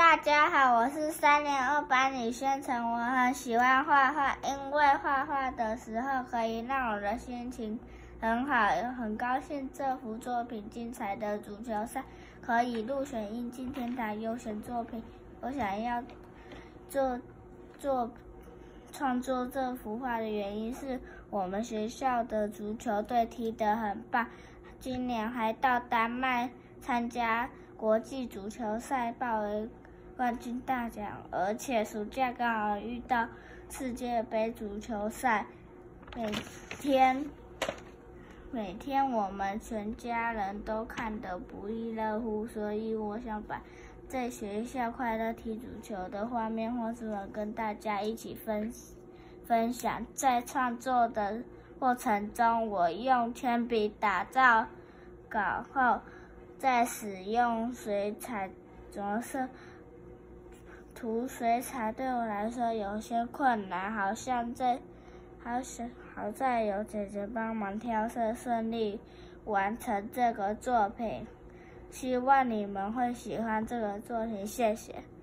大家好，我是3年2班李宣成。我很喜欢画画，因为画画的时候可以让我的心情很好，很高兴这幅作品精彩的足球赛可以入选英进天堂优选作品。我想要创作这幅画的原因是我们学校的足球队踢得很棒，今年还到丹麦参加国际足球赛，抱为冠军大奖，而且暑假刚好遇到世界杯足球赛，每天我们全家人都看得不亦乐乎，所以我想把在学校快乐踢足球的画面画出来，跟大家一起分享。在创作的过程中，我用铅笔打造稿后，再使用水彩着色。涂水彩对我来说有些困难，好在有姐姐帮忙调色，顺利完成这个作品。希望你们会喜欢这个作品，谢谢。